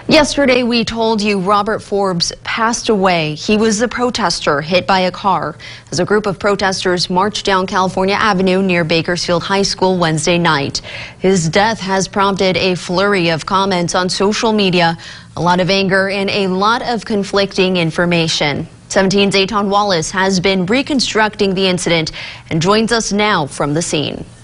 Yesterday, we told you Robert Forbes passed away. He was a protester hit by a car as a group of protesters marched down California Avenue near Bakersfield High School Wednesday night. His death has prompted a flurry of comments on social media, a lot of anger and a lot of conflicting information. 17's Aton Wallace has been reconstructing the incident and joins us now from the scene.